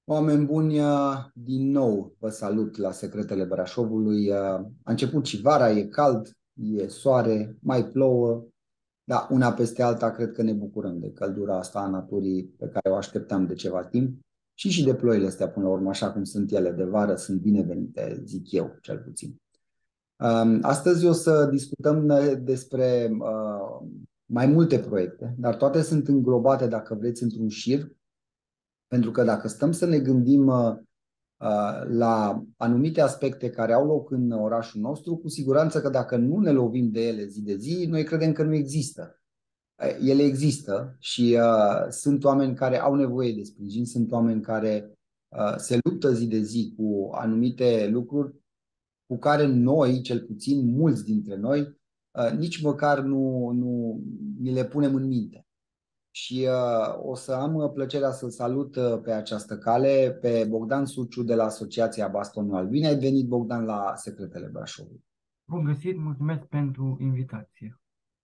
Oameni buni, din nou vă salut la Secretele Brașovului. A început și vara, e cald, e soare, mai plouă, dar una peste alta cred că ne bucurăm de căldura asta a naturii pe care o așteptam de ceva timp și de ploile astea până la urmă, așa cum sunt ele de vară, sunt binevenite, zic eu, cel puțin. Astăzi o să discutăm despre mai multe proiecte, dar toate sunt înglobate, dacă vreți, într-un șir, pentru că dacă stăm să ne gândim la anumite aspecte care au loc în orașul nostru, cu siguranță că dacă nu ne lovim de ele zi de zi, noi credem că nu există. Ele există și sunt oameni care au nevoie de sprijin, sunt oameni care se luptă zi de zi cu anumite lucruri cu care noi, cel puțin mulți dintre noi, nici măcar nu ni le punem în minte. Și o să am plăcerea să-l salut pe această cale pe Bogdan Suciu de la Asociația Bastonul Alb. Bine ai venit, Bogdan, la Secretele Brașovului. Bun găsit, mulțumesc pentru invitație.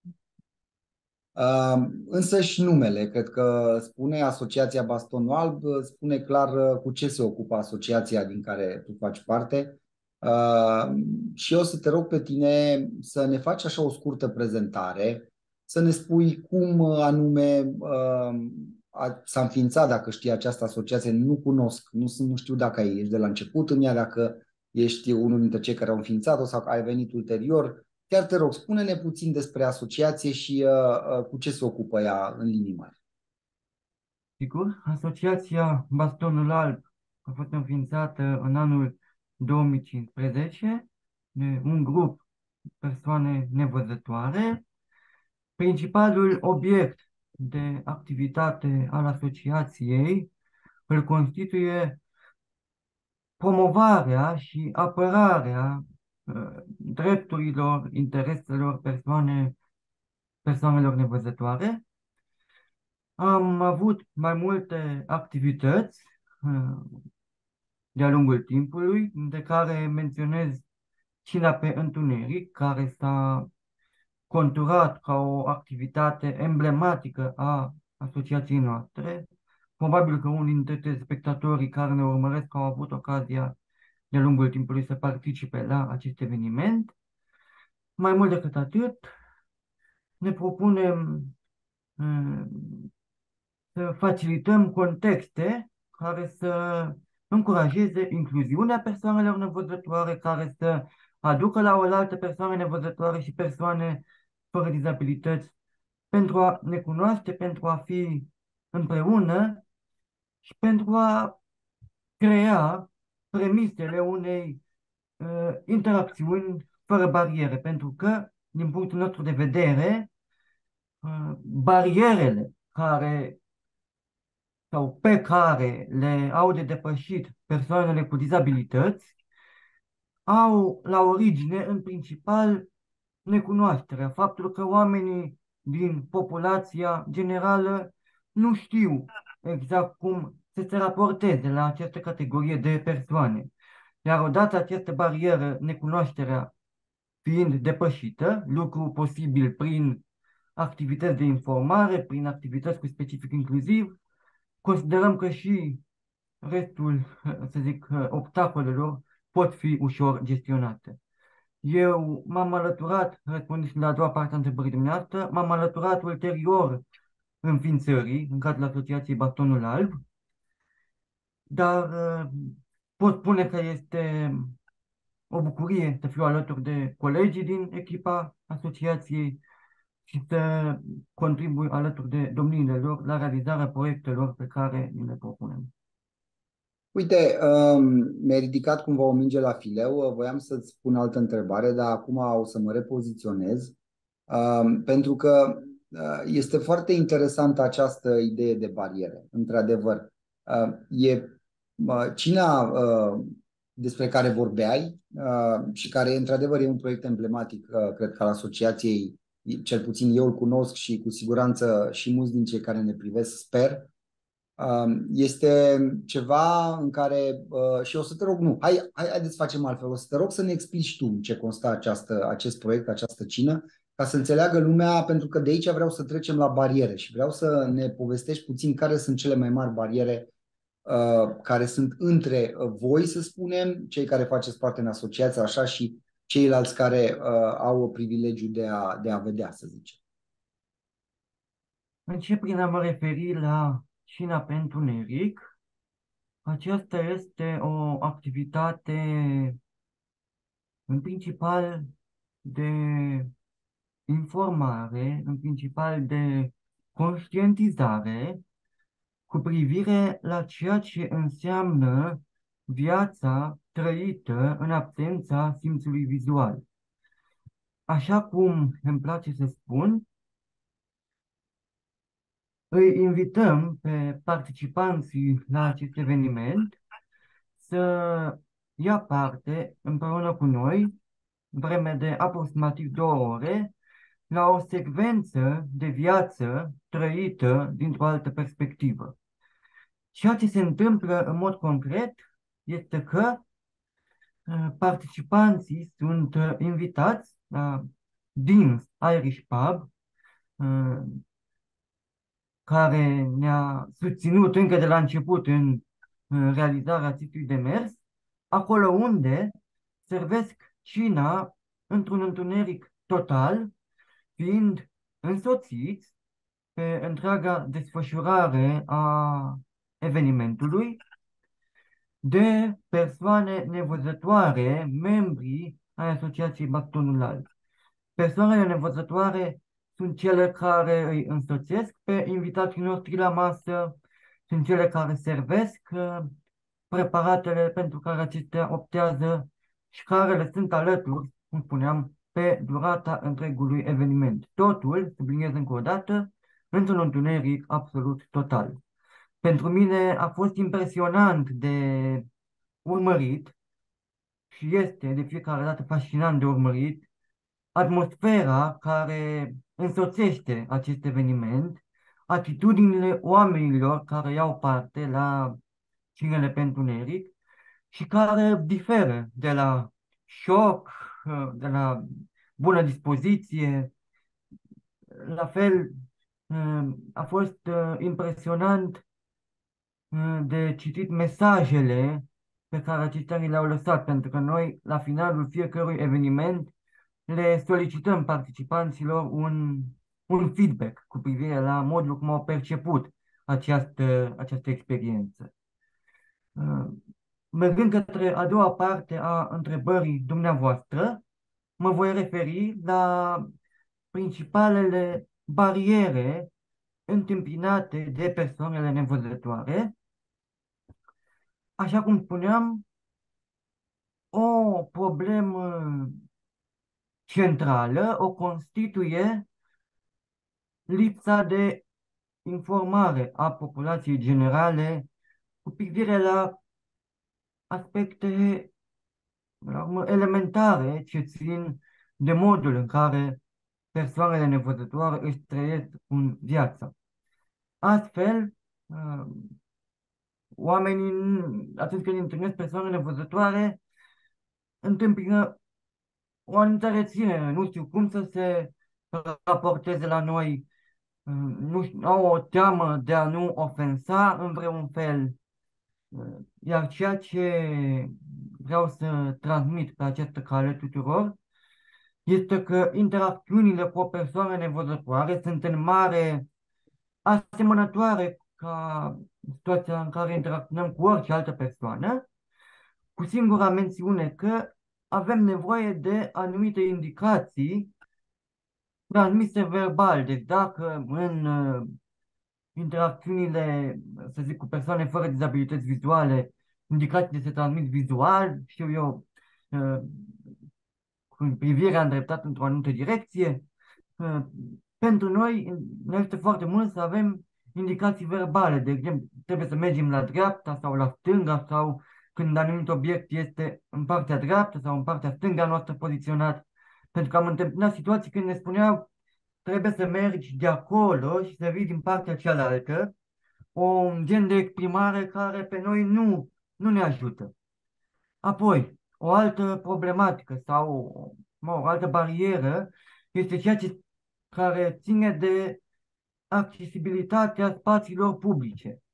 Însă și numele, cred că spune Asociația Bastonul Alb, spune clar cu ce se ocupă asociația din care tu faci parte. Și eu o să te rog pe tine să ne faci așa o scurtă prezentare, să ne spui cum anume s-a înființat, dacă știi această asociație, nu cunosc, nu știu dacă ești de la început în ea, dacă ești unul dintre cei care au înființat-o sau ai venit ulterior. Chiar te rog, spune-ne puțin despre asociație și cu ce se ocupă ea în linii mari. Sigur, Asociația Bastonul Alb a fost înființată în anul 2015 de un grup persoane nevăzătoare. Principalul obiect de activitate al asociației îl constituie promovarea și apărarea drepturilor, intereselor persoanelor nevăzătoare. Am avut mai multe activități de-a lungul timpului, de care menționez Cina pe Întuneric, care s-a conturat ca o activitate emblematică a asociației noastre. Probabil că unii dintre telespectatorii care ne urmăresc au avut ocazia de-a lungul timpului să participe la acest eveniment. Mai mult decât atât, ne propunem uh, să facilităm contexte care să încurajeze incluziunea persoanelor nevăzătoare, care să aducă la oaltă persoane nevăzătoare și persoane fără dizabilități pentru a ne cunoaște, pentru a fi împreună și pentru a crea premisele unei interacțiuni fără bariere, pentru că, din punctul nostru de vedere, barierele care sau pe care le au de depășit persoanele cu dizabilități au la origine, în principal, necunoașterea, faptul că oamenii din populația generală nu știu exact cum să se raporteze la această categorie de persoane. Iar odată această barieră, necunoașterea fiind depășită, lucru posibil prin activități de informare, prin activități cu specific inclusiv, considerăm că și restul, să zic, obstacolelor pot fi ușor gestionate. Eu m-am alăturat, răspundând și la a doua parte a întrebării dumneavoastră, m-am alăturat ulterior înființării, în cadrul Asociației Bastonul Alb, dar pot spune că este o bucurie să fiu alături de colegii din echipa asociației și să contribui alături de domniile lor la realizarea proiectelor pe care ni le propunem. Uite, mi-ai ridicat cumva o minge la fileu, voiam să-ți spun altă întrebare, dar acum o să mă repoziționez, pentru că este foarte interesantă această idee de bariere, într-adevăr. E Cina despre care vorbeai și care, într-adevăr, e un proiect emblematic, cred că al asociației, cel puțin eu îl cunosc și cu siguranță și mulți din cei care ne privesc, sper. Este ceva în care, și o să te rog, nu, haideți să facem altfel, o să te rog să ne explici tu ce constă acest proiect, această cină, ca să înțeleagă lumea, pentru că de aici vreau să trecem la bariere și vreau să ne povestești puțin care sunt cele mai mari bariere care sunt între voi, să spunem, cei care faceți parte în asociație, așa, și ceilalți care au privilegiul de a vedea, să zicem. Încep prin a mă referi la Cina pe întuneric. Aceasta este o activitate în principal de informare, în principal de conștientizare cu privire la ceea ce înseamnă viața trăită în absența simțului vizual. Așa cum îmi place să spun, îi invităm pe participanții la acest eveniment să ia parte împreună cu noi, vreme de aproximativ 2 ore, la o secvență de viață trăită dintr-o altă perspectivă. Ceea ce se întâmplă în mod concret este că participanții sunt invitați la Dean's Irish Pub, uh, care ne-a susținut încă de la început în realizarea acestui demers, acolo unde servesc cina într-un întuneric total, fiind însoțiți pe întreaga desfășurare a evenimentului de persoane nevăzătoare, membri ai Asociației Bastonul Alb. Persoanele nevăzătoare sunt cele care îi însoțesc pe invitații noștri la masă, sunt cele care servesc preparatele pentru care acestea optează și care le sunt alături, cum spuneam, pe durata întregului eveniment. Totul, subliniez încă o dată, într-un întuneric absolut total. Pentru mine a fost impresionant de urmărit și este de fiecare dată fascinant de urmărit atmosfera care însoțește acest eveniment, atitudinile oamenilor care iau parte la cinele pe întuneric și care diferă de la șoc, de la bună dispoziție. La fel, a fost impresionant de citit mesajele pe care aceștia ni le-au lăsat, pentru că noi, la finalul fiecărui eveniment, le solicităm participanților un feedback cu privire la modul cum au perceput această experiență. Mergând către a doua parte a întrebării dumneavoastră, mă voi referi la principalele bariere întâmpinate de persoanele nevăzătoare. Așa cum spuneam, o problemă centrală o constituie lipsa de informare a populației generale cu privire la aspecte la urmă, elementare ce țin de modul în care persoanele nevăzătoare își trăiesc în viața. Astfel, oamenii, atunci când întâlnesc persoane nevăzătoare, întâmpină o anumită reținere, nu știu cum să se raporteze la noi, nu știu, au o teamă de a nu ofensa în vreun fel. Iar ceea ce vreau să transmit pe această cale tuturor este că interacțiunile cu o persoană nevăzătoare sunt în mare asemănătoare ca situația în care interacționăm cu orice altă persoană, cu singura mențiune că avem nevoie de anumite indicații transmise verbal. Deci dacă în interacțiunile, să zic, cu persoane fără dizabilități vizuale, indicațiile se transmit vizual, știu eu, cu privirea îndreptată într-o anumită direcție. Pentru noi ne este foarte mult să avem indicații verbale. De exemplu, trebuie să mergem la dreapta sau la stânga, sau când anumit obiect este în partea dreaptă sau în partea stângă noastră poziționat. Pentru că am întâmpinat situații când ne spuneau trebuie să mergi de acolo și să vii din partea cealaltă, un gen de exprimare care pe noi nu ne ajută. Apoi, o altă problematică sau o altă barieră este ceea care ține de accesibilitatea spațiilor publice.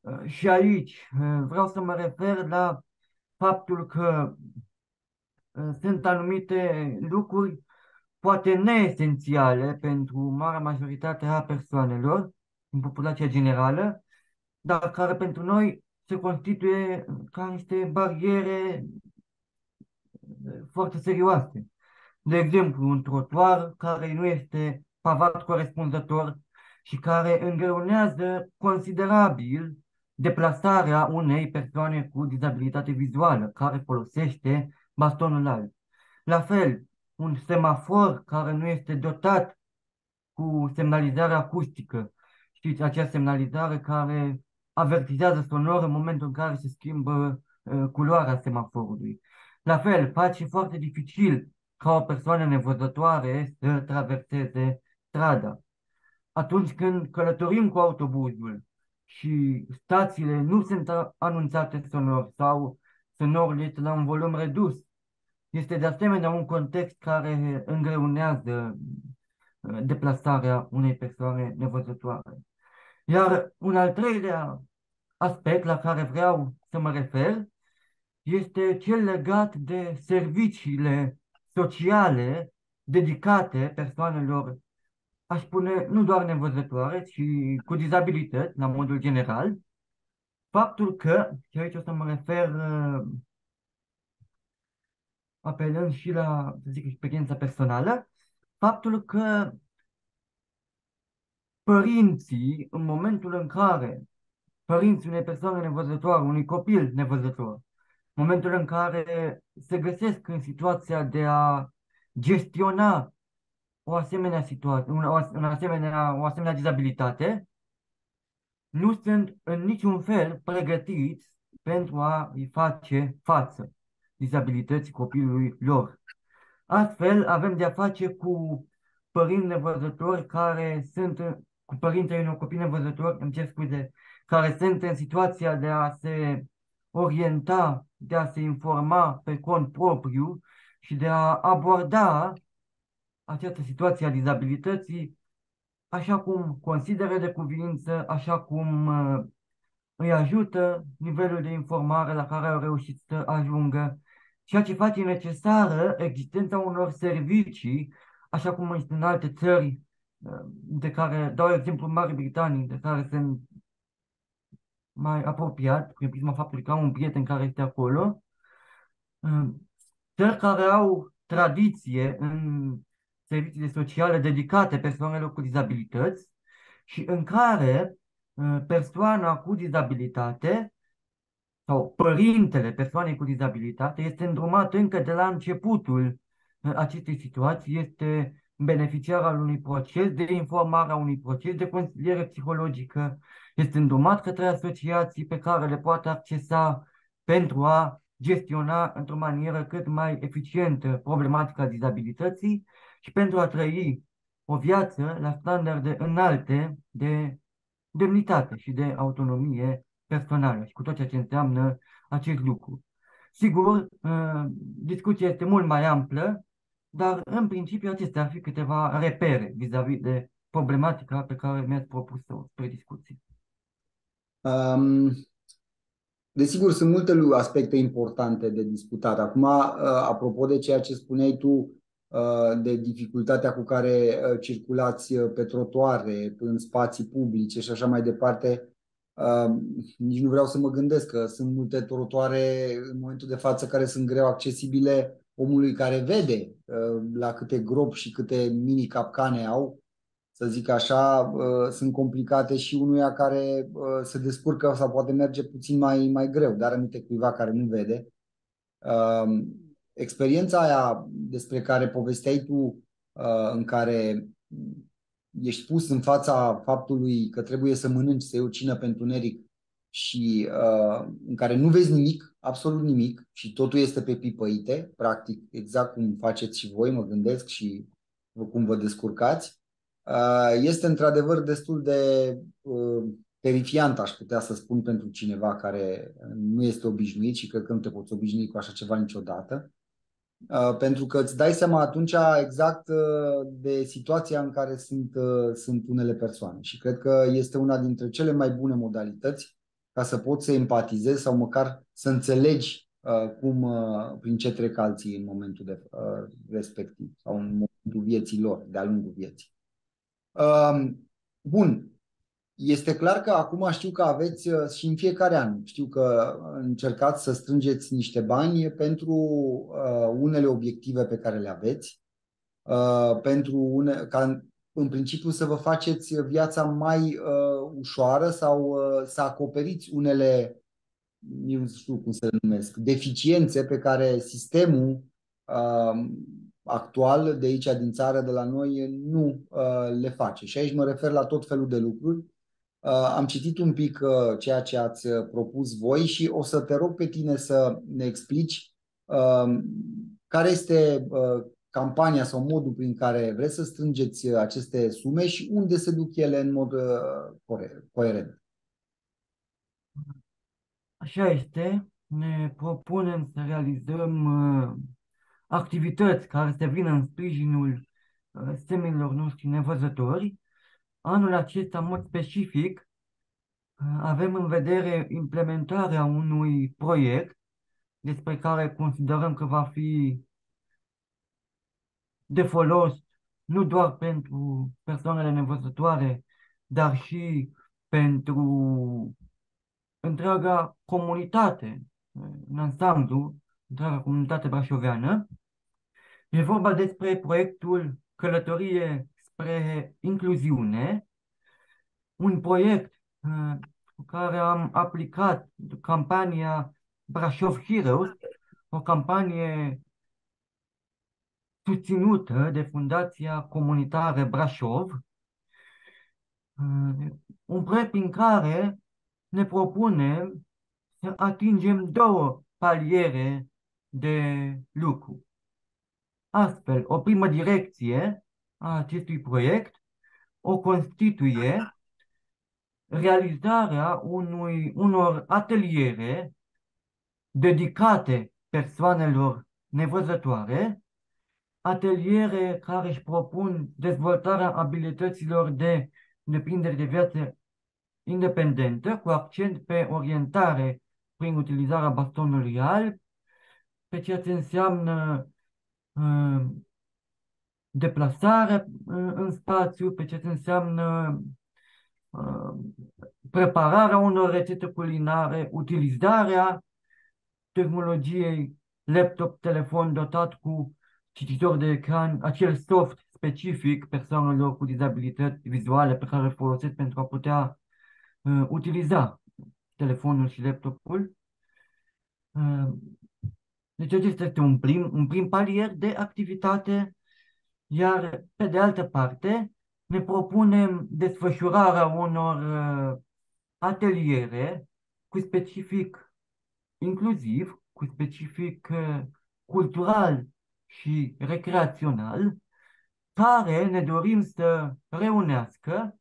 Și aici vreau să mă refer la faptul că sunt anumite lucruri poate neesențiale pentru marea majoritate a persoanelor în populația generală, dar care pentru noi se constituie ca niște bariere foarte serioase. De exemplu, un trotuar care nu este pavat corespunzător și care îngreunează considerabil deplasarea unei persoane cu dizabilitate vizuală care folosește bastonul alb. La fel, un semafor care nu este dotat cu semnalizare acustică. Știți, acea semnalizare care avertizează sonor în momentul în care se schimbă culoarea semaforului. La fel, face foarte dificil ca o persoană nevăzătoare să traverseze strada. Atunci când călătorim cu autobuzul și stațiile nu sunt anunțate sonor sau sonorul este la un volum redus, este de asemenea un context care îngreunează deplasarea unei persoane nevăzătoare. Iar un al treilea aspect la care vreau să mă refer este cel legat de serviciile sociale dedicate persoanelor, aș spune, nu doar nevăzătoare, ci cu dizabilități, la modul general. Faptul că, și aici o să mă refer apelând și la, să zic, experiența personală, faptul că părinții, în momentul în care părinții unei persoane nevăzătoare, unui copil nevăzător, în momentul în care se găsesc în situația de a gestiona o asemenea situație, o asemenea dizabilitate, nu sunt în niciun fel pregătiți pentru a îi face față dizabilității copilului lor. Astfel, avem de-a face cu părinți nevăzători care sunt, cu părintele unor copii nevăzători, îmi cer scuze, care sunt în situația de a se orienta, de a se informa pe cont propriu și de a aborda această situație a dizabilității așa cum consideră de cuvință, așa cum îi ajută nivelul de informare la care au reușit să ajungă, ceea ce face necesară existența unor servicii, așa cum este în alte țări, de care dau exemplu Marii Britanii, de care sunt mai apropiat, prin prisma faptului că am un prieten care este acolo, țări care au tradiție în serviciile sociale dedicate persoanelor cu dizabilități și în care persoana cu dizabilitate sau părintele persoanei cu dizabilitate este îndrumat încă de la începutul acestei situații, este beneficiar al unui proces de informare, a unui proces de consiliere psihologică, este îndrumat către asociații pe care le poate accesa pentru a gestiona într-o manieră cât mai eficientă problematica dizabilității și pentru a trăi o viață la standarde înalte de demnitate și de autonomie personală și cu tot ceea ce înseamnă acest lucru. Sigur, discuția este mult mai amplă, dar în principiu acestea ar fi câteva repere vis-a-vis de problematica pe care mi-ați propus-o spre discuție. Um, Desigur, sunt multe aspecte importante de discutat. Acum, apropo de ceea ce spuneai tu, de dificultatea cu care circulați pe trotuare, în spații publice și așa mai departe, nici nu vreau să mă gândesc că sunt multe trotuare în momentul de față care sunt greu accesibile omului care vede la câte gropi și câte mini capcane au, să zic așa, sunt complicate și unuia care se descurcă sau poate merge puțin mai greu, dar aminte cuiva care nu vede. Experiența aia despre care povesteai tu, în care ești pus în fața faptului că trebuie să mănânci, să iei o cină pentru Neric și în care nu vezi nimic, absolut nimic și totul este pe pipăite, practic exact cum faceți și voi, mă gândesc, și cum vă descurcați. Este într-adevăr destul de terifiant, aș putea să spun, pentru cineva care nu este obișnuit și cred că nu te poți obișnui cu așa ceva niciodată. Pentru că îți dai seama atunci exact de situația în care sunt unele persoane. Și cred că este una dintre cele mai bune modalități ca să poți să empatizezi sau măcar să înțelegi prin ce trec alții în momentul respectiv sau în momentul vieții lor, de-a lungul vieții. Bun, este clar că acum știu că aveți și în fiecare an, știu că încercați să strângeți niște bani pentru unele obiective pe care le aveți, ca în principiu să vă faceți viața mai ușoară sau să acoperiți unele, nu știu cum să le numesc, deficiențe pe care sistemul actual de aici din țară, de la noi, nu le face. Și aici mă refer la tot felul de lucruri. Am citit un pic ceea ce ați propus voi și o să te rog pe tine să ne explici care este campania sau modul prin care vreți să strângeți aceste sume și unde se duc ele în mod coerent. Așa este, ne propunem să realizăm activități care să vină în sprijinul semenilor noștri nevăzători. Anul acesta, în mod specific, avem în vedere implementarea unui proiect despre care considerăm că va fi de folos nu doar pentru persoanele nevăzătoare, dar și pentru întreaga comunitate, în ansamblu, întreaga comunitate brașoveană. E vorba despre proiectul Călătorie spre Incluziune, un proiect cu care am aplicat campania Brașov Heroes, o campanie susținută de Fundația Comunitară Brașov, un proiect prin care ne propunem să atingem două paliere de lucru. Astfel, o primă direcție a acestui proiect o constituie realizarea unor ateliere dedicate persoanelor nevăzătoare, ateliere care își propun dezvoltarea abilităților de deprindere de viață independentă, cu accent pe orientare prin utilizarea bastonului alb, pe ceea ce înseamnă uh, deplasare în spațiu, pe ceea ce înseamnă uh, prepararea unor rețete culinare, utilizarea tehnologiei laptop, telefon dotat cu cititor de ecran, acel soft specific persoanelor cu dizabilități vizuale pe care îl folosesc pentru a putea utiliza telefonul și laptopul. Deci acesta este un prim palier de activitate, iar pe de altă parte ne propunem desfășurarea unor ateliere cu specific inclusiv, cu specific cultural și recreațional, care ne dorim să reunească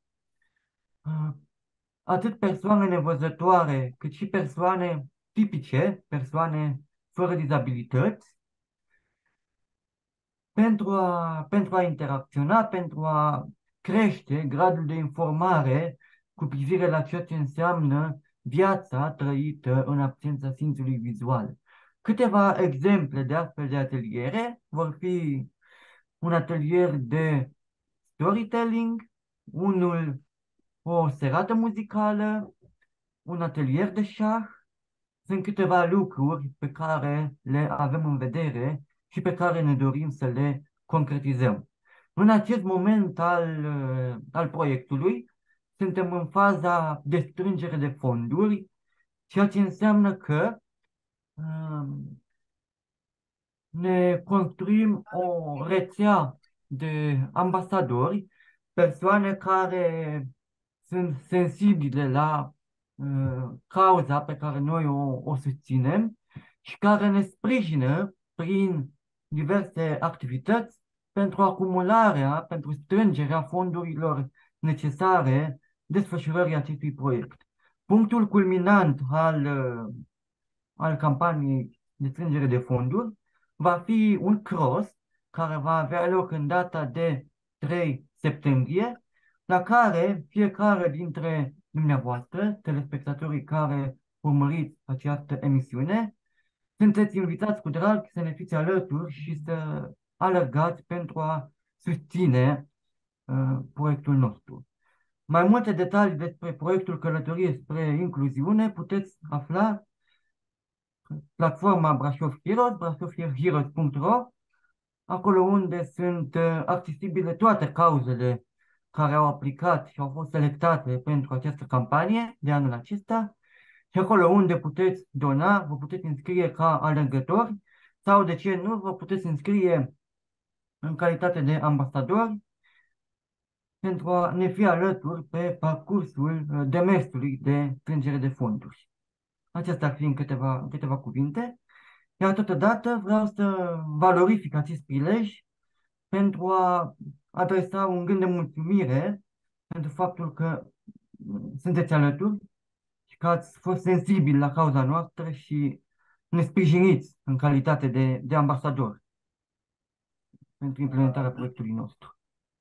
atât persoane nevăzătoare, cât și persoane tipice, persoane fără dizabilități, pentru a interacționa, pentru a crește gradul de informare cu privire la ceea ce înseamnă viața trăită în absența simțului vizual. Câteva exemple de astfel de ateliere vor fi un atelier de storytelling, o serată muzicală, un atelier de șah. Sunt câteva lucruri pe care le avem în vedere și pe care ne dorim să le concretizăm. În acest moment al proiectului, suntem în faza de strângere de fonduri, ceea ce înseamnă că ne construim o rețea de ambasadori, persoane care sunt sensibile la cauza pe care noi o susținem și care ne sprijină prin diverse activități pentru strângerea fondurilor necesare desfășurării acestui proiect. Punctul culminant al campaniei de strângere de fonduri va fi un cross care va avea loc în data de 3 septembrie, la care fiecare dintre dumneavoastră, telespectatorii care urmăriți această emisiune, sunteți invitați cu drag să ne fiți alături și să alergați pentru a susține proiectul nostru. Mai multe detalii despre proiectul Călătorie spre Incluziune puteți afla pe platforma Brașov Heroes, brașovheroes.ro, acolo unde sunt accesibile toate cauzele care au aplicat și au fost selectate pentru această campanie de anul acesta și acolo unde puteți dona, vă puteți înscrie ca alergători sau, de ce nu, vă puteți înscrie în calitate de ambasadori pentru a ne fi alături pe parcursul demersului de strângere de fonduri. Acestea ar fi în câteva cuvinte. Iar totodată vreau să valorific acest prilej pentru a adresa un gând de mulțumire pentru faptul că sunteți alături și că ați fost sensibili la cauza noastră și ne sprijiniți în calitate de ambasador pentru implementarea proiectului nostru.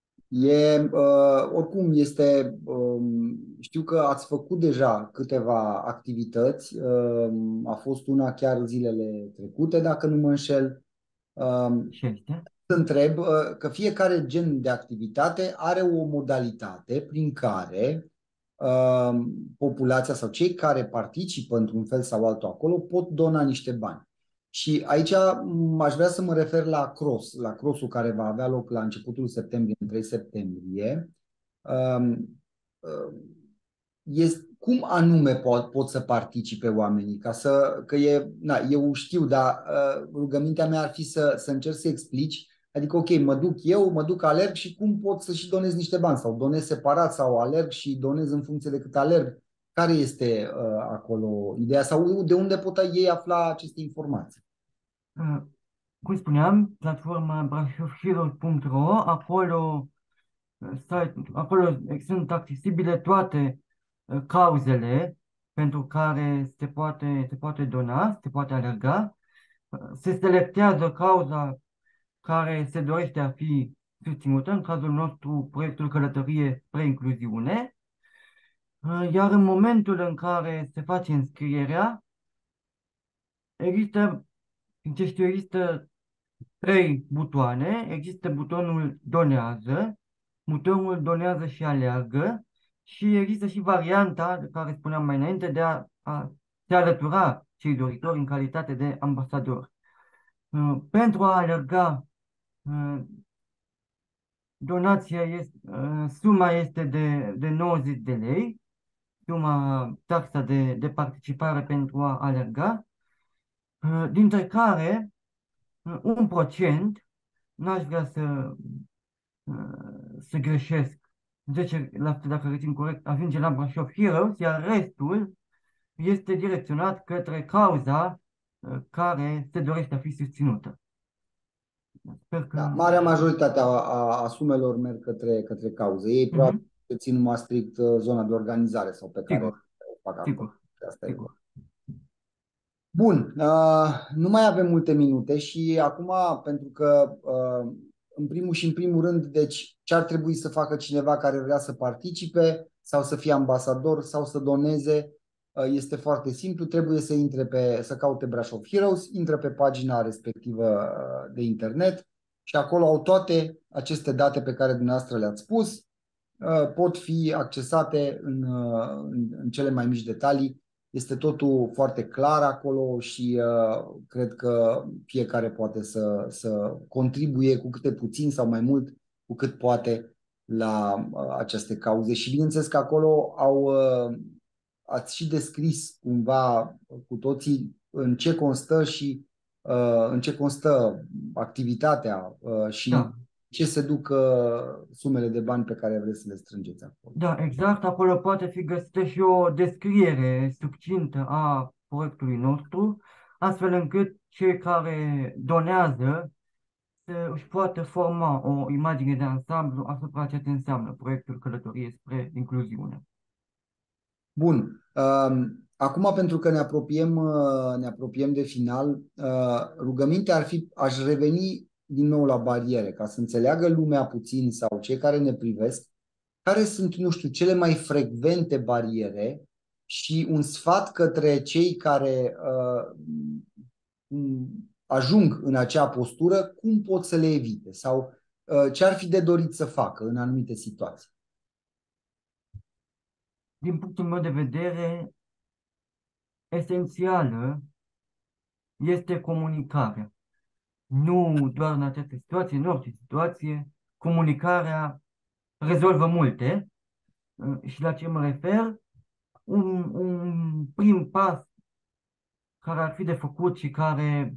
Oricum este, știu că ați făcut deja câteva activități, a fost una chiar zilele trecute, dacă nu mă înșel. Și este? Întreb că fiecare gen de activitate are o modalitate prin care populația sau cei care participă într-un fel sau altul acolo pot dona niște bani. Și aici aș vrea să mă refer la la crossul care va avea loc la începutul septembrie, în 3 septembrie. Cum anume pot să participe oamenii? Eu știu, dar rugămintea mea ar fi să încerc să explici. Adică, ok, mă duc, alerg și cum pot să și donez niște bani? Sau donez separat sau alerg și donez în funcție de cât alerg? Care este acolo ideea? Sau de unde pot ei afla aceste informații? Cum spuneam, platforma brașovheroes.ro, acolo sunt accesibile toate cauzele pentru care se poate dona, se poate alerga. Se selectează cauza care se dorește a fi susținută, în cazul nostru proiectul Călătorie spre Incluziune, iar în momentul în care se face înscrierea, există 3 butoane. Există butonul Donează și Aleargă, și există și varianta de care spuneam mai înainte de a se alătura cei doritori în calitate de ambasador. Pentru a alerga, suma este de 90 de lei, taxa de participare pentru a alerga, dintre care 1%, n-aș vrea să greșesc, 10%, dacă rețin corect, ajunge la Brașov Heroes, iar restul este direcționat către cauza care se dorește a fi susținută. Sper că... Da, marea majoritate a sumelor merg către cauze. Ei probabil țin numai strict zona de organizare sau pe care o fac acolo. Asta e. Bun, nu mai avem multe minute și acum, pentru că în primul rând, deci ce ar trebui să facă cineva care vrea să participe sau să fie ambasador sau să doneze, este foarte simplu, trebuie să caute Brașov Heroes, intră pe pagina respectivă de internet și acolo au toate aceste date pe care dumneavoastră le-ați spus, pot fi accesate în cele mai mici detalii. Este totul foarte clar acolo și cred că fiecare poate să contribuie cu câte puțin sau mai mult cu cât poate la aceste cauze. Și bineînțeles că acolo ați și descris cumva cu toții în ce constă și în ce constă activitatea și ce se duc sumele de bani pe care vreți să le strângeți acolo. Da, exact. Acolo poate fi găsită și o descriere succintă a proiectului nostru, astfel încât cei care donează își poată forma o imagine de ansamblu asupra ceea ce înseamnă proiectul Călătorie spre Incluziune. Bun. Acum, pentru că ne apropiem de final, rugămintea ar fi, aș reveni din nou la bariere, ca să înțeleagă lumea puțin sau cei care ne privesc, care sunt, nu știu, cele mai frecvente bariere și un sfat către cei care ajung în acea postură, cum pot să le evite sau ce ar fi de dorit să facă în anumite situații. Din punctul meu de vedere, esențială este comunicarea. Nu doar în această situație, în orice situație, comunicarea rezolvă multe. Și la ce mă refer? Un prim pas care ar fi de făcut și care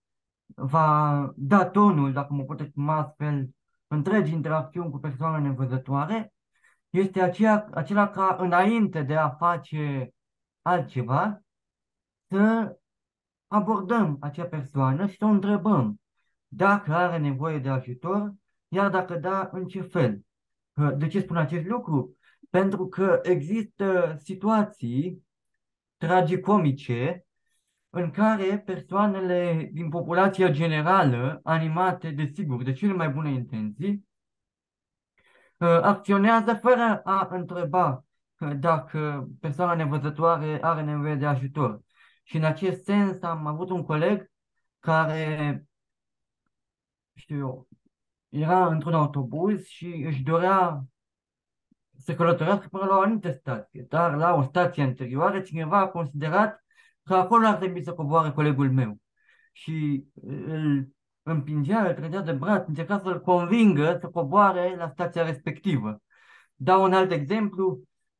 va da tonul, dacă mă pot exprima astfel, întregi interacțiuni cu persoane nevăzătoare, este acela ca înainte de a face altceva, să abordăm acea persoană și să o întrebăm dacă are nevoie de ajutor, iar dacă da, în ce fel. De ce spun acest lucru? Pentru că există situații tragicomice în care persoanele din populația generală, animate, desigur, de cele mai bune intenții, acționează fără a întreba dacă persoana nevăzătoare are nevoie de ajutor. Și în acest sens am avut un coleg care, știu eu, era într-un autobuz și își dorea să călătorească până la o anumită stație, dar la o stație anterioară cineva a considerat că acolo ar trebui să coboare colegul meu. Și îl împingea, îl trăgea de braț, încerca să-l convingă să coboare la stația respectivă. Dau un alt exemplu,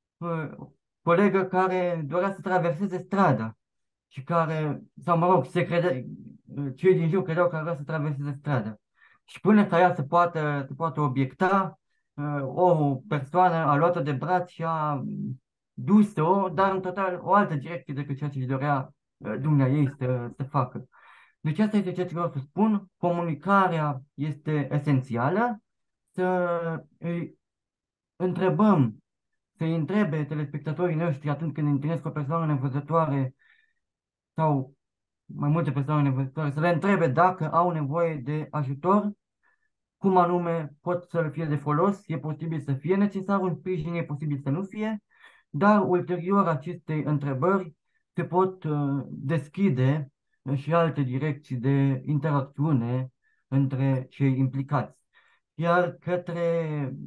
colegă care dorea să traverseze strada și care, sau mă rog, cei din jur credeau că vrea să traverseze strada. Și până ca ea să poată obiecta, o persoană a luat-o de braț și a dus-o, dar în total o altă direcție decât ceea ce își dorea dumneaei să facă. Deci asta este ceea ce vreau să spun. Comunicarea este esențială. Să îi întrebăm, să-i întrebe telespectatorii noștri atunci când întâlnesc o persoană nevăzătoare sau mai multe persoane nevăzătoare, să le întrebe dacă au nevoie de ajutor, cum anume pot să le fie de folos, e posibil să fie necesar un sprijin, e posibil să nu fie, dar ulterior acestei întrebări se pot deschide și alte direcții de interacțiune între cei implicați. Iar către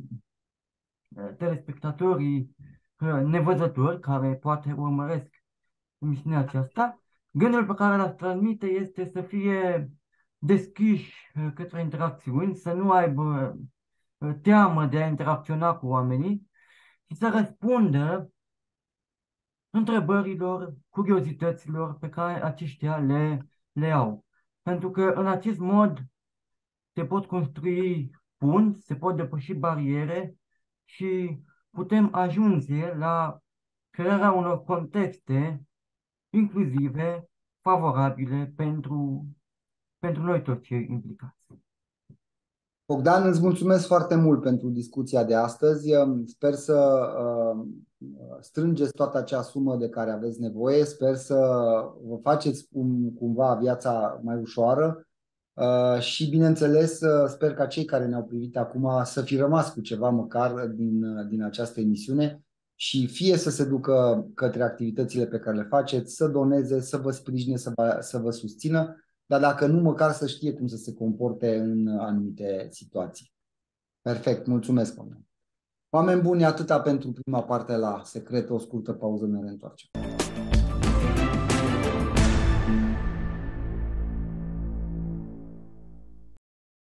telespectatorii nevăzători care poate urmăresc emisiunea aceasta, gândul pe care l-aș transmite este să fie deschiși către interacțiuni, să nu aibă teamă de a interacționa cu oamenii și să răspundă întrebărilor, curiozităților pe care aceștia le au. Pentru că în acest mod se pot construi punți, se pot depăși bariere și putem ajunge la crearea unor contexte inclusive, favorabile pentru noi toți cei implicați. Bogdan, îți mulțumesc foarte mult pentru discuția de astăzi. Sper să strângeți toată acea sumă de care aveți nevoie. Sper să vă faceți cumva viața mai ușoară și, bineînțeles, sper ca cei care ne-au privit acum să fi rămas cu ceva măcar din această emisiune și fie să se ducă către activitățile pe care le faceți, să doneze, să vă sprijine, să vă susțină, dar dacă nu, măcar să știe cum să se comporte în anumite situații. Perfect, mulțumesc, oameni. Oameni buni, atâta pentru prima parte la Secret, o scurtă pauză, ne reîntoarcem.